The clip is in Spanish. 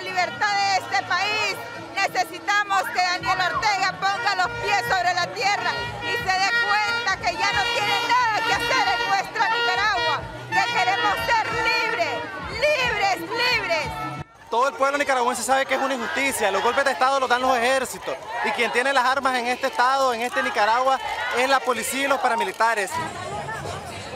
la libertad de este país. Necesitamos que Daniel Ortega ponga los pies sobre la tierra y se dé cuenta que ya no tiene nada que hacer en nuestra Nicaragua, que queremos ser libres, libres, libres. Todo el pueblo nicaragüense sabe que es una injusticia, los golpes de Estado los dan los ejércitos y quien tiene las armas en este Estado, en este Nicaragua, es la policía y los paramilitares.